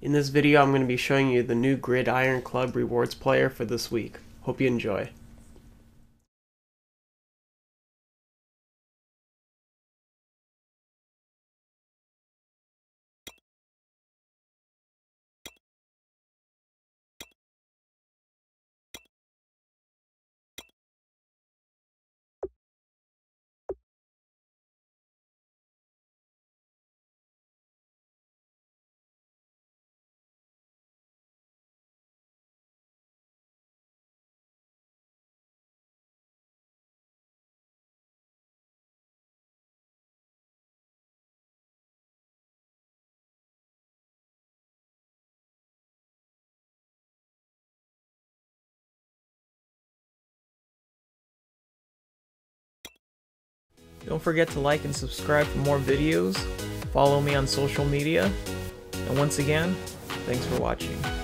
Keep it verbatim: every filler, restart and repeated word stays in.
In this video I'm going to be showing you the new Gridiron Club rewards player for this week. Hope you enjoy. Don't forget to like and subscribe for more videos, follow me on social media, and once again, thanks for watching.